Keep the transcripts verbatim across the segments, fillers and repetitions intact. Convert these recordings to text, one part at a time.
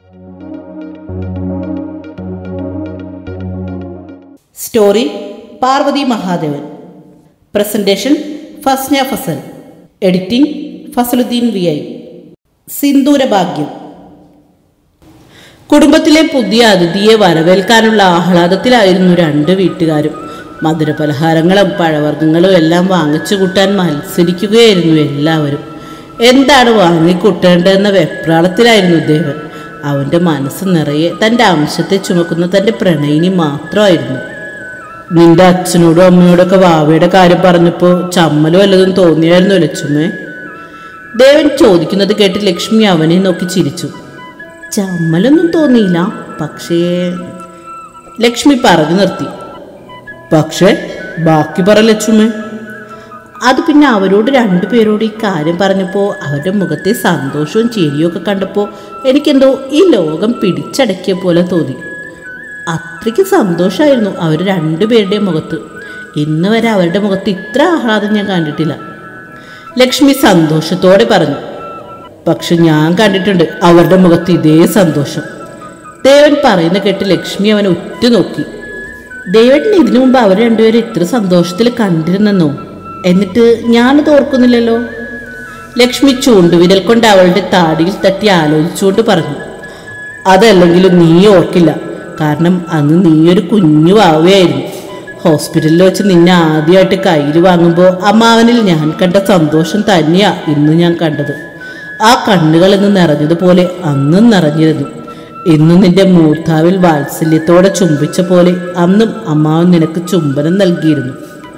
Story Parvathy Mahadevan. Presentation Fasna Fasal. Editing Fasaludheen V I. Sindhoorabhagyam. കുടുംബത്തിലെ പുതിയ അതിഥിയെ വരവേൽക്കാനുള്ള ആഹ്ലാദത്തിലായിരുന്നു രണ്ട് വീട്ടുകാരും. മധുരപലഹാരങ്ങളും പഴവർഗ്ഗങ്ങളും എല്ലാം വാങ്ങിച്ചു കൂട്ടാൻ മത്സരിക്കുകയായിരുന്നു എല്ലാവരും. എന്താണ് വാങ്ങിക്കൂട്ടേണ്ടതെന്ന വെപ്രാളത്തിലായിരുന്നു ദേവൻ. അവൻ്റെ മനസ്സ് നിറയെ തൻ്റെ അംശത്തെ ചുമക്കുന്ന തൻ്റെ പ്രണയിനി മാത്രമായിരുന്നു. നിന്റെ അച്ഛനോടും അമ്മയോടൊക്കെ വാവയുടെ കാര്യം പറഞ്ഞപ്പോൾ ചമ്മലോ വല്ലതും തോന്നിയായിരുന്നു ലക്ഷ്മേ? ദേവൻ ചോദിക്കുന്നത് കേട്ട് ലക്ഷ്മി അവനെ നോക്കി ചിരിച്ചു. ചമ്മലൊന്നും തോന്നിയില്ല, പക്ഷേ ലക്ഷ്മി പറഞ്ഞു നിർത്തി. പക്ഷേ ബാക്കി പറ ലക്ഷ്മേ. അത് പിന്നെ അവരോട് രണ്ടുപേരോട് ഈ കാര്യം പറഞ്ഞപ്പോൾ അവരുടെ മുഖത്തെ സന്തോഷവും ചിരിയും ഒക്കെ കണ്ടപ്പോൾ എനിക്കെന്തോ ഈ ലോകം പിടിച്ചടക്കിയ പോലെ തോന്നി. അത്രയ്ക്ക് സന്തോഷമായിരുന്നു അവർ രണ്ടുപേരുടെയും മുഖത്ത്. ഇന്ന് വരെ അവരുടെ മുഖത്ത് ഇത്ര ആഹ്ലാദം ഞാൻ കണ്ടിട്ടില്ല. ലക്ഷ്മി സന്തോഷത്തോടെ പറഞ്ഞു. പക്ഷെ ഞാൻ കണ്ടിട്ടുണ്ട് അവരുടെ മുഖത്ത് ഇതേ സന്തോഷം. ദേവൻ പറയുന്ന കേട്ട് ലക്ഷ്മി അവനെ ഉറ്റുനോക്കി. ദേവന് ഇതിനു മുമ്പ് അവർ രണ്ടുപേരും ഇത്ര സന്തോഷത്തിൽ കണ്ടിരുന്നെന്നോ? എന്നിട്ട് ഞാനത് ഓർക്കുന്നില്ലല്ലോ. ലക്ഷ്മി ചൂണ്ടുവിരൽ കൊണ്ട് അവളുടെ താടിയിൽ തട്ടി ആലോചിച്ചുകൊണ്ട് പറഞ്ഞു. അതല്ലെങ്കിലും നീ ഓർക്കില്ല, കാരണം അന്ന് നീയൊരു കുഞ്ഞു വാവയായിരുന്നു. ഹോസ്പിറ്റലിൽ വെച്ച് നിന്നെ ആദ്യമായിട്ട് കയ്യിൽ വാങ്ങുമ്പോൾ അമ്മാവനിൽ ഞാൻ കണ്ട സന്തോഷം തന്നെയാ ഇന്ന് ഞാൻ കണ്ടത്. ആ കണ്ണുകൾ ഇന്ന് നിറഞ്ഞതുപോലെ അന്നും നിറഞ്ഞിരുന്നു. ഇന്ന് നിന്റെ മൂർധാവിൽ വാത്സല്യത്തോടെ ചുംബിച്ച പോലെ അന്നും അമ്മാവൻ നിനക്ക് ചുംബനം നൽകിയിരുന്നു.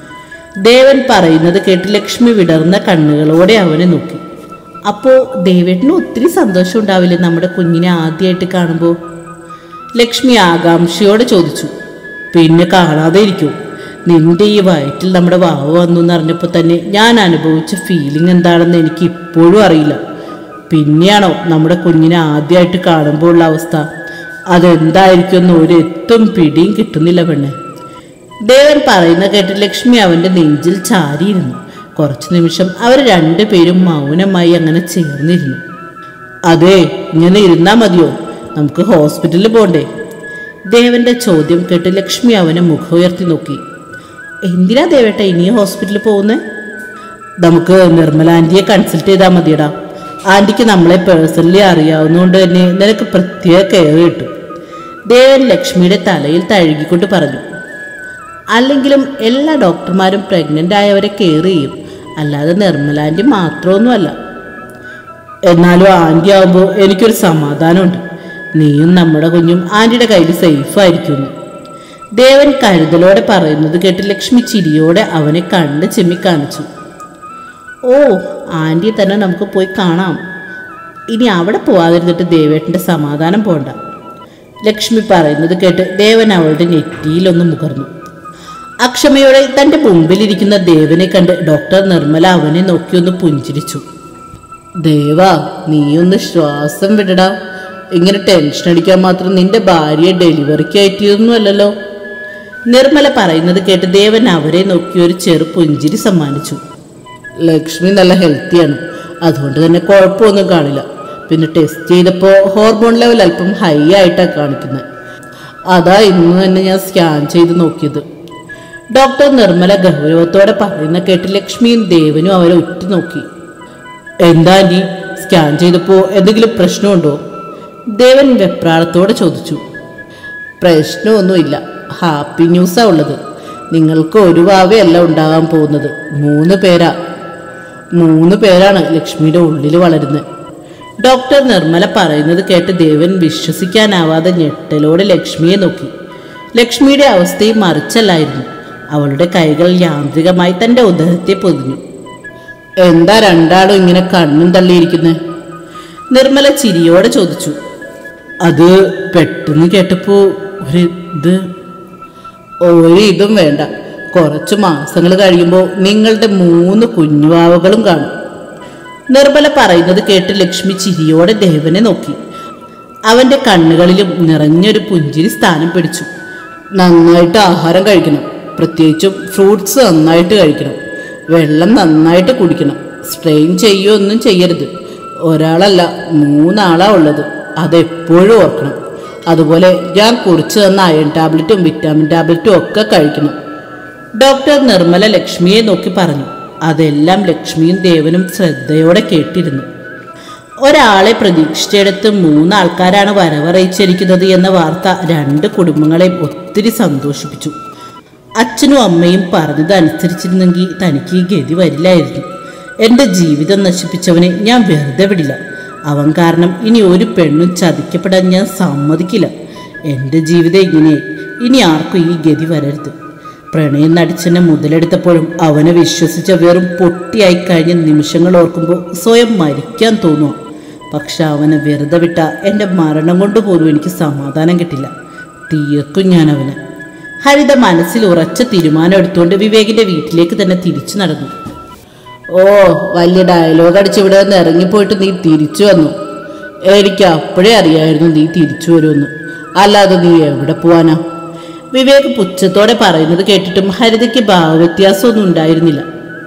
ദേവൻ പറയുന്നത് കേട്ട് ലക്ഷ്മി വിടർന്ന കണ്ണുകളോടെ അവനെ നോക്കി. അപ്പോൾ ദേവേട്ടന് ഒത്തിരി സന്തോഷം ഉണ്ടാവില്ലേ നമ്മുടെ കുഞ്ഞിനെ ആദ്യമായിട്ട് കാണുമ്പോൾ? ലക്ഷ്മി ആകാംക്ഷയോടെ ചോദിച്ചു. പിന്നെ കാണാതെ ഇരിക്കൂ. നിന്റെ ഈ വയറ്റിൽ നമ്മുടെ വാവ വന്നു എന്നറിഞ്ഞപ്പോൾ തന്നെ ഞാൻ അനുഭവിച്ച ഫീലിംഗ് എന്താണെന്ന് എനിക്ക് ഇപ്പോഴും അറിയില്ല. പിന്നെയാണോ നമ്മുടെ കുഞ്ഞിനെ ആദ്യമായിട്ട് കാണുമ്പോൾ ഉള്ള അവസ്ഥ? അതെന്തായിരിക്കുമെന്ന് ഒരു എത്തും പിടിയും കിട്ടുന്നില്ല പെണ്ണെ. ദേവൻ പറയുന്ന കേട്ട് ലക്ഷ്മി അവൻ്റെ നെഞ്ചിൽ ചാരിയിരുന്നു. കുറച്ചു നിമിഷം അവർ രണ്ടുപേരും മൗനമായി അങ്ങനെ ചേർന്നിരുന്നു. അതെ, ഇങ്ങനെ ഇരുന്നാ മതിയോ? നമുക്ക് ഹോസ്പിറ്റലിൽ പോണ്ടേ? ദേവന്റെ ചോദ്യം കേട്ട് ലക്ഷ്മി അവനെ മുഖം ഉയർത്തി നോക്കി. എന്തിനാ ദേവേട്ട ഇനിയും ഹോസ്പിറ്റലിൽ പോകുന്നേ? നമുക്ക് നിർമ്മല ആൻറ്റിയെ കൺസൾട്ട് ചെയ്താൽ മതിയടാ. ആൻറ്റിക്ക് നമ്മളെ പേഴ്സണലി അറിയാവുന്നതുകൊണ്ട് തന്നെ നിനക്ക് പ്രത്യേക കെയർ കിട്ടും. ദേവൻ ലക്ഷ്മിയുടെ തലയിൽ തഴുകിക്കൊണ്ട് പറഞ്ഞു. അല്ലെങ്കിലും എല്ലാ ഡോക്ടർമാരും പ്രഗ്നൻ്റ് ആയവരെ കെയർ ചെയ്യും, അല്ലാതെ നിർമ്മല ആൻറ്റി മാത്രമൊന്നുമല്ല. എന്നാലും ആൻറ്റി ആകുമ്പോൾ എനിക്കൊരു സമാധാനമുണ്ട്. നീയും നമ്മുടെ കുഞ്ഞും ആൻറ്റിയുടെ കയ്യിൽ സേഫായിരിക്കുന്നു. ദേവൻ കരുതലോടെ പറയുന്നത് കേട്ട് ലക്ഷ്മി ചിരിയോടെ അവനെ കണ്ട് ചിമ്മി കാണിച്ചു. ഓ, ആൻറ്റിയെ തന്നെ നമുക്ക് പോയി കാണാം. ഇനി അവിടെ പോവാതിരുന്നിട്ട് ദേവേട്ടൻ്റെ സമാധാനം പോണ്ട. ലക്ഷ്മി പറയുന്നത് കേട്ട് ദേവൻ അവളുടെ നെറ്റിയിലൊന്ന് മുകർന്നു. അക്ഷമയോടെ തൻ്റെ മുമ്പിലിരിക്കുന്ന ദേവനെ കണ്ട് ഡോക്ടർ നിർമ്മല അവനെ നോക്കിയൊന്ന് പുഞ്ചിരിച്ചു. ദേവാ, നീയൊന്ന് ശ്വാസം വിടടാ. ഇങ്ങനെ ടെൻഷൻ അടിക്കാൻ മാത്രം നിന്റെ ഭാര്യയെ ഡെലിവറിക്ക് കയറ്റിയൊന്നും അല്ലല്ലോ. നിർമ്മല പറയുന്നത് കേട്ട് ദേവൻ അവരെ നോക്കി ഒരു ചെറു പുഞ്ചിരി സമ്മാനിച്ചു. ലക്ഷ്മി നല്ല ഹെൽത്തിയാണ്, അതുകൊണ്ട് തന്നെ കുഴപ്പമൊന്നും കാണില്ല. പിന്നെ ടെസ്റ്റ് ചെയ്തപ്പോൾ ഹോർമോൺ ലെവൽ അല്പം ഹൈ ആയിട്ടാണ് കാണിക്കുന്നത്. അതാ ഇന്ന് തന്നെ ഞാൻ സ്കാൻ ചെയ്ത് നോക്കിയത്. ഡോക്ടർ നിർമ്മല ഗൗരവത്തോടെ പറയുന്ന കേട്ട് ലക്ഷ്മിയും ദേവനും അവരെ ഉറ്റുനോക്കി. എന്താ ആൻറ്റി, സ്കാൻ ചെയ്തപ്പോൾ എന്തെങ്കിലും പ്രശ്നമുണ്ടോ? ദേവൻ വെപ്രാളത്തോടെ ചോദിച്ചു. പ്രശ്നമൊന്നുമില്ല, ഹാപ്പി ന്യൂസാണ് ഉള്ളത്. നിങ്ങൾക്ക് ഒരു വാവയല്ല ഉണ്ടാകാൻ പോകുന്നത്, മൂന്ന് പേരാ. മൂന്ന് പേരാണ് ലക്ഷ്മിയുടെ ഉള്ളിൽ വളരുന്നത്. ഡോക്ടർ നിർമ്മല പറയുന്നത് കേട്ട് ദേവൻ വിശ്വസിക്കാനാവാതെ ഞെട്ടലോടെ ലക്ഷ്മിയെ നോക്കി. ലക്ഷ്മിയുടെ അവസ്ഥയും മറിച്ചല്ലായിരുന്നു. അവളുടെ കൈകൾ യാന്ത്രികമായി തൻ്റെ ഉദരത്തെ പൊതിഞ്ഞു. എന്താ രണ്ടാളും ഇങ്ങനെ കണ്ണും തള്ളിയിരിക്കുന്നത്? നിർമ്മല ചിരിയോടെ ചോദിച്ചു. അത് പെട്ടെന്ന് കേട്ടപ്പോൾ ഒരു ഇത്. ഒരു ഇതും വേണ്ട, കുറച്ച് മാസങ്ങൾ കഴിയുമ്പോൾ നിങ്ങളുടെ മൂന്ന് കുഞ്ഞുവാവകളും കാണും. നിർമ്മല പറയുന്നത് കേട്ട് ലക്ഷ്മി ചിരിയോടെ ദേവനെ നോക്കി. അവൻ്റെ കണ്ണുകളിലും നിറഞ്ഞൊരു പുഞ്ചിരി സ്ഥാനം പിടിച്ചു. നന്നായിട്ട് ആഹാരം കഴിക്കണം, പ്രത്യേകിച്ചും ഫ്രൂട്ട്സ് നന്നായിട്ട് കഴിക്കണം. വെള്ളം നന്നായിട്ട് കുടിക്കണം. സ്ട്രെയിൻ ചെയ്യുകയൊന്നും ചെയ്യരുത്. ഒരാളല്ല, മൂന്നാളാ ഉള്ളത്. അതെപ്പോഴും ഓർക്കണം. അതുപോലെ ഞാൻ കുറിച്ചു തന്ന അയൺ ടാബ്ലറ്റും വിറ്റാമിൻ ടാബ്ലറ്റും ഒക്കെ കഴിക്കണം. ഡോക്ടർ നിർമ്മല ലക്ഷ്മിയെ നോക്കി പറഞ്ഞു. അതെല്ലാം ലക്ഷ്മിയും ദേവനും ശ്രദ്ധയോടെ കേട്ടിരുന്നു. ഒരാളെ പ്രതീക്ഷിച്ചെടുത്ത് മൂന്നാൾക്കാരാണ് വരവറിയിച്ചിരിക്കുന്നത് എന്ന വാർത്ത രണ്ട് കുടുംബങ്ങളെയും ഒത്തിരി സന്തോഷിപ്പിച്ചു. അച്ഛനും അമ്മയും പറഞ്ഞത് അനുസരിച്ചിരുന്നെങ്കിൽ തനിക്ക് ഈ ഗതി വരില്ലായിരുന്നു. എൻ്റെ ജീവിതം നശിപ്പിച്ചവനെ ഞാൻ വെറുതെ വിടില്ല. അവൻ കാരണം ഇനി ഒരു പെണ്ണും ചതിക്കപ്പെടാൻ ഞാൻ സമ്മതിക്കില്ല. എൻ്റെ ജീവിതം ഇങ്ങനെ, ഇനി ആർക്കും ഈ ഗതി വരരുത്. പ്രണയം നടിച്ചെന്നെ മുതലെടുത്തപ്പോഴും അവനെ വിശ്വസിച്ച വെറും പൊട്ടിയായി കഴിഞ്ഞ നിമിഷങ്ങൾ ഓർക്കുമ്പോൾ സ്വയം മരിക്കാൻ തോന്നുക. പക്ഷെ അവനെ വെറുതെ വിട്ട എൻ്റെ മരണം കൊണ്ട് പോലും എനിക്ക് സമാധാനം കിട്ടില്ല. തീർക്കും ഞാൻ അവന്. ഹരിത മനസ്സിൽ ഉറച്ച തീരുമാനം എടുത്തുകൊണ്ട് വിവേകിൻ്റെ വീട്ടിലേക്ക് തന്നെ തിരിച്ചു നടന്നു. ഓ, വലിയ ഡയലോഗ് അടിച്ച് ഇവിടെ നിന്ന് ഇറങ്ങിപ്പോയിട്ട് നീ തിരിച്ചു വന്നു. എനിക്ക് അപ്പോഴേ അറിയായിരുന്നു നീ തിരിച്ചു വരുമെന്ന്. അല്ലാതെ നീ എവിടെ പോവാനാ? വിവേക് പുച്ഛത്തോടെ പറയുന്നത് കേട്ടിട്ടും ഹരിതയ്ക്ക് ഭാവവ്യത്യാസമൊന്നും ഉണ്ടായിരുന്നില്ല.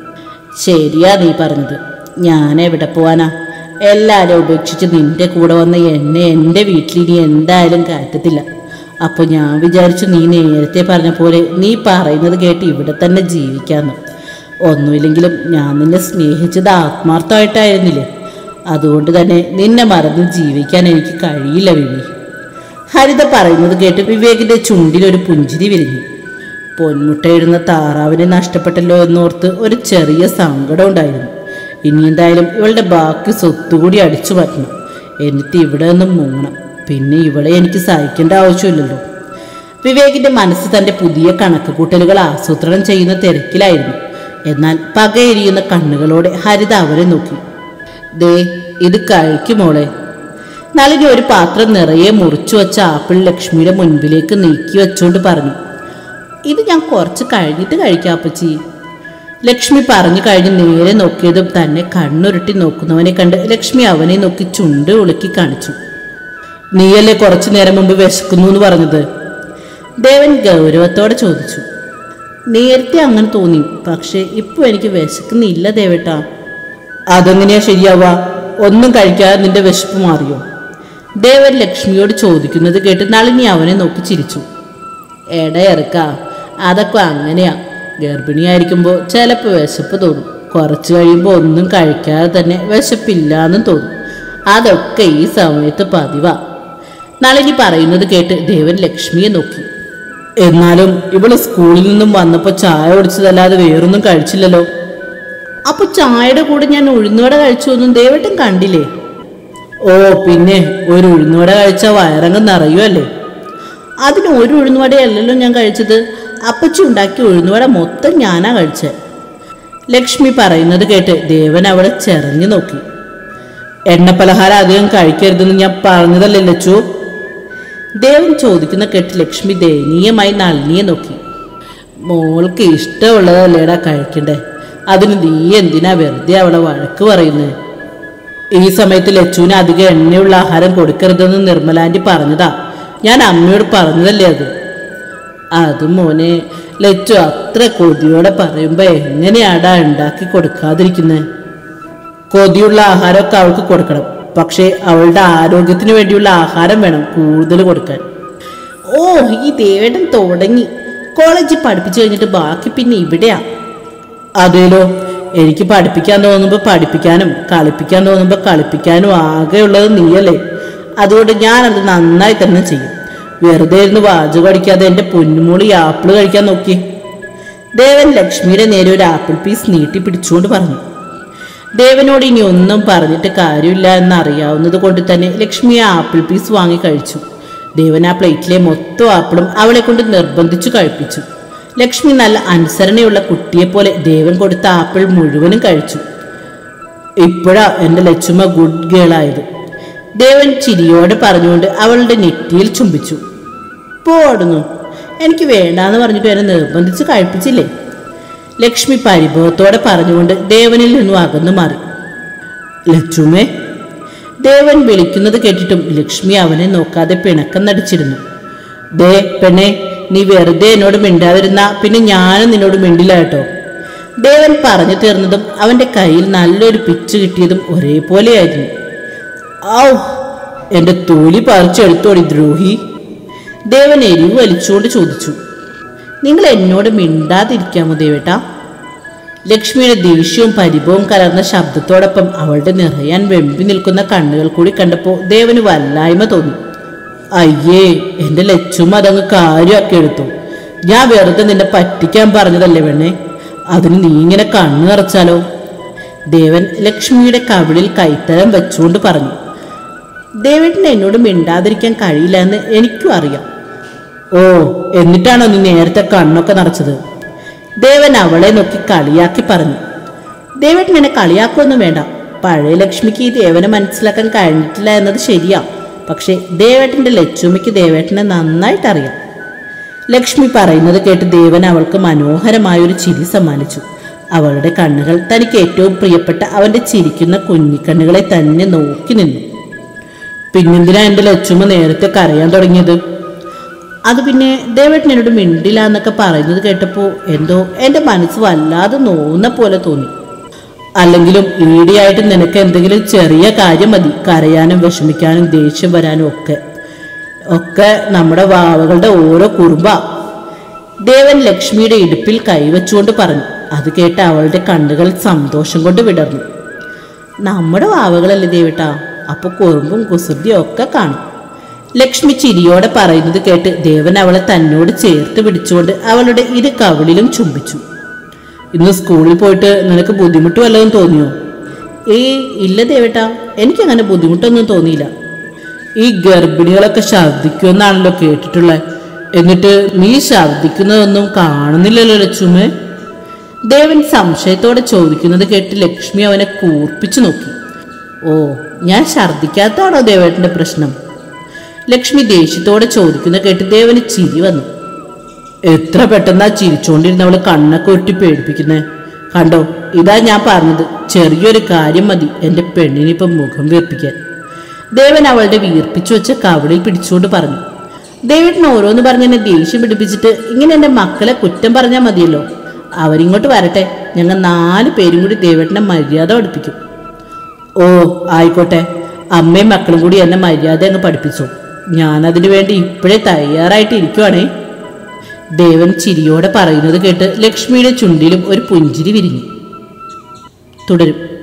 ശരിയാ നീ പറഞ്ഞത്. ഞാൻ എവിടെ പോവാനാ? എല്ലാവരും ഉപേക്ഷിച്ച് നിന്റെ കൂടെ വന്ന എന്നെ എൻ്റെ വീട്ടിൽ ഇനി എന്തായാലും കയറ്റത്തില്ല. അപ്പോൾ ഞാൻ വിചാരിച്ചു നീ നേരത്തെ പറഞ്ഞ പോലെ നീ പറയുന്നത് കേട്ട് ഇവിടെ തന്നെ ജീവിക്കാമെന്ന്. ഒന്നുമില്ലെങ്കിലും ഞാൻ നിന്നെ സ്നേഹിച്ചത് ആത്മാർത്ഥമായിട്ടായിരുന്നില്ലേ? അതുകൊണ്ട് തന്നെ നിന്നെ മറന്ന് ജീവിക്കാൻ എനിക്ക് കഴിയില്ല വിവി. ഹരിത പറയുന്നത് കേട്ട് വിവേകിൻ്റെ ചുണ്ടിലൊരു പുഞ്ചിരി വിരിഞ്ഞു. പൊന്മുട്ടയിടുന്ന താറാവിനെ നഷ്ടപ്പെട്ടല്ലോ എന്നോർത്ത് ഒരു ചെറിയ സങ്കടം ഉണ്ടായിരുന്നു. ഇനി എന്തായാലും ഇവളുടെ ബാക്കി സ്വത്തുകൂടി അടിച്ചു മാറ്റണം. എന്നിട്ട് ഇവിടെ നിന്നും മുങ്ങണം. പിന്നെ ഇവളെ എനിക്ക് സഹിക്കേണ്ട ആവശ്യമില്ലല്ലോ. വിവേകിൻ്റെ മനസ്സ് തൻ്റെ പുതിയ കണക്ക് കൂട്ടലുകൾ ആസൂത്രണം ചെയ്യുന്ന തിരക്കിലായിരുന്നു. എന്നാൽ പകയെരിയുന്ന കണ്ണുകളോടെ ഹരിത അവരെ നോക്കി. ദേ, ഇത് കഴിക്കുമോളെ. നളിനി ഒരു പാത്രം നിറയെ മുറിച്ചു വച്ച ആപ്പിൾ ലക്ഷ്മിയുടെ മുൻപിലേക്ക് നീക്കി വെച്ചുകൊണ്ട് പറഞ്ഞു. ഇത് ഞാൻ കുറച്ച് കഴിഞ്ഞിട്ട് കഴിക്കാം അപ്പച്ചി. ലക്ഷ്മി പറഞ്ഞു കഴിഞ്ഞ് നേരെ നോക്കിയതും തന്നെ കണ്ണുരുട്ടി നോക്കുന്നവനെ കണ്ട് ലക്ഷ്മി അവനെ നോക്കി ചുണ്ട് ഉളുക്കി കാണിച്ചു. നീയല്ലേ കുറച്ചു നേരം മുമ്പ് വിശക്കുന്നു എന്ന് പറഞ്ഞത്? ദേവൻ ഗൗരവത്തോടെ ചോദിച്ചു. നേരത്തെ അങ്ങനെ തോന്നി, പക്ഷെ ഇപ്പൊ എനിക്ക് വിശക്കുന്നില്ല ദേവേട്ടാ. അതെങ്ങനെയാ ശരിയാവാ? ഒന്നും കഴിക്കാതെ നിന്റെ വിശപ്പ് മാറിയോ? ദേവൻ ലക്ഷ്മിയോട് ചോദിക്കുന്നത് കേട്ട് നളിനി അവനെ നോക്കി ചിരിച്ചു. എടയിറക്ക, അതൊക്കെ അങ്ങനെയാ. ഗർഭിണിയായിരിക്കുമ്പോൾ ചിലപ്പോൾ വിശപ്പ് തോന്നും. കുറച്ച് കഴിയുമ്പോൾ ഒന്നും കഴിക്കാതെ തന്നെ വിശപ്പില്ലാന്നും തോന്നും. അതൊക്കെ ഈ സമയത്ത് പതിവാ. നളിനി പറയുന്നത് കേട്ട് ദേവൻ ലക്ഷ്മിയെ നോക്കി. എന്നാലും ഇവള് സ്കൂളിൽ നിന്നും വന്നപ്പോൾ ചായ കുടിച്ചതല്ലാതെ വേറൊന്നും കഴിച്ചില്ലല്ലോ. അപ്പൊ ചായയുടെ കൂടെ ഞാൻ ഉഴുന്നുവട കഴിച്ചു ഒന്നും ദേവട്ടൻ കണ്ടില്ലേ? ഓ പിന്നെ, ഒരു ഉഴുന്നുവട കഴിച്ച വയറങ്ങ് നിറയുമല്ലേ. അതിന് ഒരു ഉഴുന്നുവടയല്ലല്ലോ ഞാൻ കഴിച്ചത്. അപ്പച്ചി ഉണ്ടാക്കി ഉഴുന്നുവട മൊത്തം ഞാനാ കഴിച്ചത്. ലക്ഷ്മി പറയുന്നത് കേട്ട് ദേവൻ അവളെ ചെറിഞ്ഞു നോക്കി. എണ്ണപ്പലഹാരം അധികം കഴിക്കരുതെന്ന് ഞാൻ പറഞ്ഞതല്ലേ ലച്ചു? ദേവൻ ചോദിക്കുന്ന കേട്ട് ലക്ഷ്മി ദയനീയമായി നളിനിയെ നോക്കി. മോൾക്ക് ഇഷ്ടമുള്ളതല്ലേടാ കഴിക്കണ്ടേ? അതിന് നീ എന്തിനാ വെറുതെ അവളെ വഴക്ക് പറയുന്നത്? ഈ സമയത്ത് ലച്ചുവിന് അധികം എണ്ണയുള്ള ആഹാരം കൊടുക്കരുതെന്ന് നിർമ്മലാൻറ്റി പറഞ്ഞതാ. ഞാൻ അമ്മയോട് പറഞ്ഞതല്ലേ അത്. അതും മോനെ, ലച്ചു അത്ര കൊതിയോടെ പറയുമ്പോൾ എങ്ങനെയാടാ ഉണ്ടാക്കി കൊടുക്കാതിരിക്കുന്നത്? കൊതിയുള്ള ആഹാരമൊക്കെ അവൾക്ക് കൊടുക്കണം. പക്ഷേ അവളുടെ ആരോഗ്യത്തിന് വേണ്ടിയുള്ള ആഹാരം വേണം കൂടുതൽ കൊടുക്കാൻ. ഓ, ഈ ദേവേട്ടൻ തുടങ്ങി. കോളേജിൽ പഠിപ്പിച്ചു കഴിഞ്ഞിട്ട് ബാക്കി പിന്നെ ഇവിടെയാ. അതേലോ, എനിക്ക് പഠിപ്പിക്കാൻ തോന്നുമ്പോൾ പഠിപ്പിക്കാനും കളിപ്പിക്കാൻ തോന്നുമ്പോൾ കളിപ്പിക്കാനും ആകെയുള്ളത് നീയല്ലേ. അതുകൊണ്ട് ഞാനത് നന്നായി തന്നെ ചെയ്യും. വെറുതെ ഇരുന്ന് വാചകം അടിക്കാതെ എൻ്റെ പൊന്നുമോളി ആപ്പിൾ കഴിക്കാൻ നോക്കി. ദേവൻ ലക്ഷ്മിയുടെ നേരെ ഒരു ആപ്പിൾ പീസ് നീട്ടി പിടിച്ചുകൊണ്ട് പറഞ്ഞു. ദേവനോട് ഇനി ഒന്നും പറഞ്ഞിട്ട് കാര്യമില്ല എന്നറിയാവുന്നത് കൊണ്ട് തന്നെ ലക്ഷ്മി ആ ആപ്പിൾ പീസ് വാങ്ങി കഴിച്ചു. ദേവൻ ആ പ്ലേറ്റിലെ മൊത്തം ആപ്പിളും അവളെ കൊണ്ട് നിർബന്ധിച്ചു കഴിപ്പിച്ചു. ലക്ഷ്മി നല്ല അനുസരണയുള്ള കുട്ടിയെപ്പോലെ ദേവൻ കൊടുത്ത ആപ്പിൾ മുഴുവനും കഴിച്ചു. ഇപ്പോഴാ എൻ്റെ ലച്ചുമ്മ ഗുഡ് ഗേളായത്. ദേവൻ ചിരിയോടെ പറഞ്ഞുകൊണ്ട് അവളുടെ നെറ്റിയിൽ ചുംബിച്ചു. പോടുന്നു, എനിക്ക് വേണ്ടാന്ന് പറഞ്ഞിട്ട് എന്നെ നിർബന്ധിച്ച് കഴിപ്പിച്ചില്ലേ? ലക്ഷ്മി പരിഭവത്തോടെ പറഞ്ഞുകൊണ്ട് ദേവനിൽ നിന്നും അകന്നു മാറി. ലച്ചുമേ, ദേവൻ വിളിക്കുന്നത് കേട്ടിട്ടും ലക്ഷ്മി അവനെ നോക്കാതെ പിണക്കം നടിച്ചിരുന്നു. ദേ പെണ്ണെ, നീ വെറുതെ എന്നോട് മിണ്ടാതിരുന്ന പിന്നെ ഞാനും നിന്നോട് മിണ്ടില്ല കേട്ടോ. ദേവൻ പറഞ്ഞു തീർന്നതും അവൻ്റെ കയ്യിൽ നല്ലൊരു പിച്ച് കിട്ടിയതും ഒരേപോലെയായിരുന്നു. ഔ, എന്റെ തൊലി പറിച്ചെടുത്തോടി ദ്രോഹി, ദേവൻ എരിവ് വലിച്ചുകൊണ്ട് ചോദിച്ചു. നിങ്ങൾ എന്നോട് മിണ്ടാതിരിക്കാമോ ദേവേട്ടാ? ലക്ഷ്മിയുടെ ദേഷ്യവും പരിഭവവും കലർന്ന ശബ്ദത്തോടൊപ്പം അവളുടെ നിറയാൻ വെമ്പി നിൽക്കുന്ന കണ്ണുകൾ കൂടി കണ്ടപ്പോൾ ദേവന് വല്ലായ്മ തോന്നി. അയ്യേ, എന്റെ ലച്ചും അതങ്ങ് കാര്യമാക്കി എടുത്തു. ഞാൻ വെറുതെ നിന്നെ പറ്റിക്കാൻ പറഞ്ഞതല്ലേ പെണ്ണെ, അതിന് നീ ഇങ്ങനെ കണ്ണു നിറച്ചാലോ? ദേവൻ ലക്ഷ്മിയുടെ കവിളിൽ കൈത്തരം വെച്ചുകൊണ്ട് പറഞ്ഞു. ദേവേട്ടന് എന്നോട് മിണ്ടാതിരിക്കാൻ കഴിയില്ല എന്ന് എനിക്കും അറിയാം. ഓ, എന്നിട്ടാണോ നീ നേരത്തെ കണ്ണൊക്കെ നിറച്ചത്? ദേവൻ അവളെ നോക്കി കളിയാക്കി പറഞ്ഞു. ദേവേട്ടൻ എന്നെ കളിയാക്കൊന്നും വേണ്ട. പഴയ ലക്ഷ്മിക്ക് ഈ ദേവനെ മനസ്സിലാക്കാൻ കഴിഞ്ഞിട്ടില്ല എന്നത് ശരിയാ. പക്ഷേ ദേവേട്ടന്റെ ലച്ചുമിക്ക് ദേവേട്ടനെ നന്നായിട്ടറിയാം. ലക്ഷ്മി പറയുന്നത് കേട്ട് ദേവൻ അവൾക്ക് മനോഹരമായൊരു ചിരി സമ്മാനിച്ചു. അവളുടെ കണ്ണുകൾ തനിക്ക് ഏറ്റവും പ്രിയപ്പെട്ട അവന്റെ ചിരിക്കുന്ന കുഞ്ഞിക്കണ്ണുകളെ തന്നെ നോക്കി നിന്നു. പിന്നെന്തിനാ എന്റെ ലച്ചുമ്മ നേരത്തെ കരയാൻ തുടങ്ങിയത്? അത് പിന്നെ ദേവേട്ടൻ എന്നോട് മിണ്ടില്ല എന്നൊക്കെ പറയുന്നത് കേട്ടപ്പോൾ എന്തോ എൻ്റെ മനസ്സ് വല്ലാതെ നോവുന്ന പോലെ തോന്നി. അല്ലെങ്കിലും ഈടിയായിട്ട് നിനക്ക് എന്തെങ്കിലും ചെറിയ കാര്യം മതി കരയാനും വിഷമിക്കാനും ദേഷ്യം വരാനും ഒക്കെ ഒക്കെ നമ്മുടെ വാവകളുടെ ഓരോ കുറുമ്പ. ദേവൻ ലക്ഷ്മിയുടെ ഇടുപ്പിൽ കൈവച്ചുകൊണ്ട് പറഞ്ഞു. അത് കേട്ട് അവളുടെ കണ്ണുകൾ സന്തോഷം കൊണ്ട് വിടർന്നു. നമ്മുടെ വാവകളല്ലേ ദേവേട്ടാ, അപ്പൊ കുറുമ്പും കുസൃതിയും ഒക്കെ കാണും. ലക്ഷ്മി ചിരിയോടെ പറയുന്നത് കേട്ട് ദേവൻ അവളെ തന്നോട് ചേർത്ത് പിടിച്ചുകൊണ്ട് അവളുടെ ഇരു കവിളിലും ചുംബിച്ചു. ഇന്ന് സ്കൂളിൽ പോയിട്ട് നിനക്ക് ബുദ്ധിമുട്ട് വല്ലതും തോന്നിയോ? ഏയ് ഇല്ല ദേവേട്ടാ, എനിക്കങ്ങനെ ബുദ്ധിമുട്ടൊന്നും തോന്നിയില്ല. ഈ ഗർഭിണികളൊക്കെ ഛർദിക്കുമെന്നാണല്ലോ കേട്ടിട്ടുള്ളത്. എന്നിട്ട് നീ ഛർദിക്കുന്നതൊന്നും കാണുന്നില്ലല്ലോ ലക്ഷ്മേ? ദേവൻ സംശയത്തോടെ ചോദിക്കുന്നത് കേട്ട് ലക്ഷ്മി അവനെ കൂർപ്പിച്ചു നോക്കി. ഓ, ഞാൻ ഛർദിക്കാത്തതാണോ ദേവേട്ടന്റെ പ്രശ്നം? ലക്ഷ്മി ദേഷ്യത്തോടെ ചോദിക്കുന്ന കേട്ട് ദേവന് ചിരി വന്നു. എത്ര പെട്ടെന്നാ ചിരിച്ചോണ്ടിരുന്നവള് കണ്ണൊക്കെ ഒട്ടി പേടിപ്പിക്കുന്നേ കണ്ടോ? ഇതാ ഞാൻ പറഞ്ഞത്, ചെറിയൊരു കാര്യം മതി എന്റെ പെണ്ണിനിപ്പം മുഖം വീർപ്പിക്കാൻ. ദേവൻ അവളുടെ വീർപ്പിച്ചു വെച്ച കവളിൽ പിടിച്ചുകൊണ്ട് പറഞ്ഞു. ദേവേട്ടൻ ഓരോന്ന് പറഞ്ഞ് എന്നെ ദേഷ്യം പിടിപ്പിച്ചിട്ട് ഇങ്ങനെ എൻ്റെ മക്കളെ കുറ്റം പറഞ്ഞാൽ മതിയല്ലോ. അവരിങ്ങോട്ട് വരട്ടെ, ഞങ്ങൾ നാല് പേരും കൂടി ദേവേട്ടനെ മര്യാദ പഠിപ്പിക്കും. ഓ ആയിക്കോട്ടെ, അമ്മയും മക്കളും കൂടി എന്നെ മര്യാദ അങ്ങ് പഠിപ്പിച്ചു. ഞാനതിനു വേണ്ടി ഇപ്പോഴേ തയ്യാറായിട്ട് ഇരിക്കുവാണേ. ദേവൻ ചിരിയോടെ പറയുന്നത് കേട്ട് ലക്ഷ്മിയുടെ ചുണ്ടിലും ഒരു പുഞ്ചിരി വിരിഞ്ഞു. തുടരും.